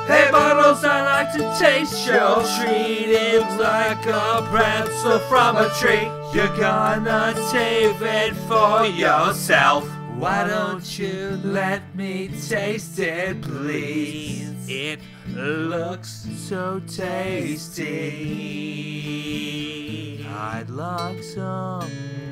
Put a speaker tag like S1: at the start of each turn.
S1: Hey Bottles, I like to taste your treat. It's like a pretzel from a tree. You're gonna save it for yourself. Why don't you let me taste it, please? It looks so tasty. I'd like some